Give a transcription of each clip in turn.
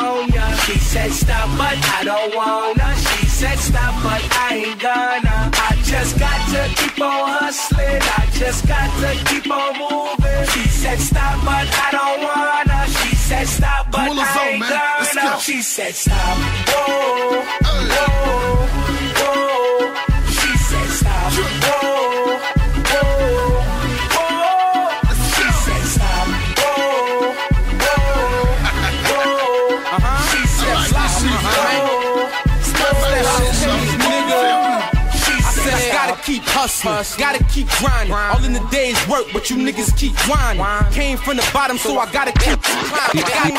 California. She said stop, but I don't wanna. She said stop, but I ain't gonna. I just got to keep on hustling. I just got to keep on moving. She said stop, but I don't wanna. She said stop, but I ain't gonna. She said stop. Whoa, whoa, whoa. She said stop. Whoa, whoa, whoa. She said stop. Whoa, whoa, whoa. She said stop. Keep hustling, gotta keep grinding. All in the day's work, but you niggas keep whining. Came from the bottom, so I gotta keep climbing. Gotta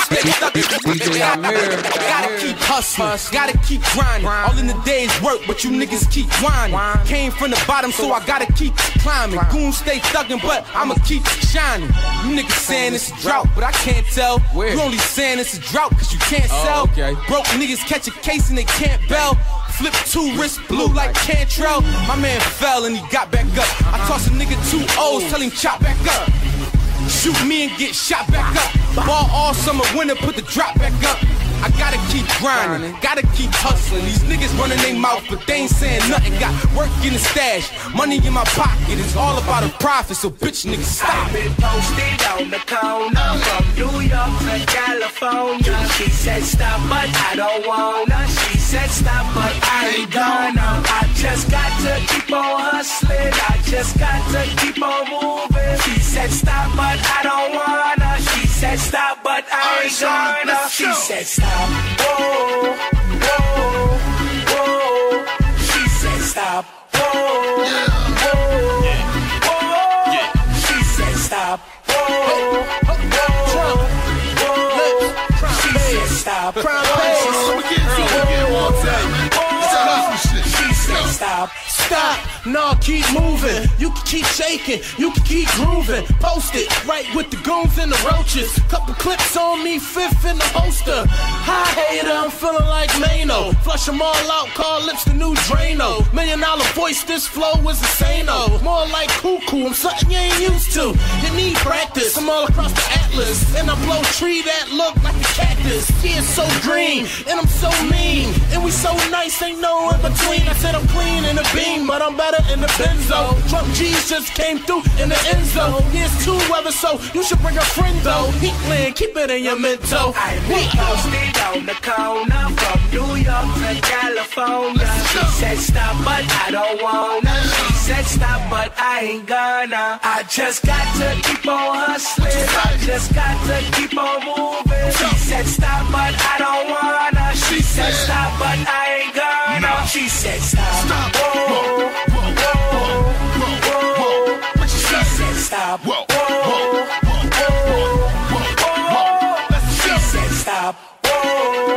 keep hustling, gotta keep grinding. All in the day's work, but you niggas keep whining. Came from the bottom, so I gotta keep climbing. Goons stay thuggin', but I'ma keep shining. You niggas saying it's a drought, but I can't tell. You only saying it's a drought, cause you can't sell. Broke niggas catch a case and they can't bail. Flip 2 wrists blue like Cantrell. My man fell and he got back up. I toss a nigga 2 O's, tell him chop back up. Shoot me and get shot back up. Ball all summer, winter, put the drop back up. I gotta keep grinding, gotta keep hustling. These niggas running their mouth, but they ain't saying nothing. Got work in the stash, money in my pocket. It's all about a profit, so bitch niggas stop. I've been posted on the corner from New York to California. She said stop, but I don't wanna. She said stop, but I ain't gonna. I just got to keep on hustling. I just got to keep on moving. She said stop, but I don't wanna. She said stop, but I ain't gonna. She said stop. Whoa, whoa, whoa. She said stop. Whoa, whoa, whoa. She said stop. Whoa, whoa, whoa. She said stop. She said stop. Stop, nah, keep moving. You can keep shaking, you can keep grooving. Post it, right with the goons and the roaches. Couple clips on me, 5th in the holster. Hi hater, I'm feeling like Mano. Flush them all out, call lips the new Drano. $1 million voice, this flow is insano. More like cuckoo, I'm something you ain't used to. You need practice, I'm all across the atlas. And I blow tree that look like a cactus. Yeah, it's so green, and I'm so mean. And we so nice, ain't no in between. I said I'm clean in the beam, but I'm better in the benzo. Trump G's just came through in the end zone. Here's 2 weather, so you should bring a friend though. Heatland, keep it in your mental. I been posted on the corner from New York to California. She said stop, but I don't wanna. She said stop, but I ain't gonna. I just got to keep on hustling. I just got to keep on moving. She said stop, but I don't wanna. She said stop, but I ain't gonna. She said stop. Whoa, whoa, whoa. She said stop. Whoa, whoa, whoa. She said stop. Whoa.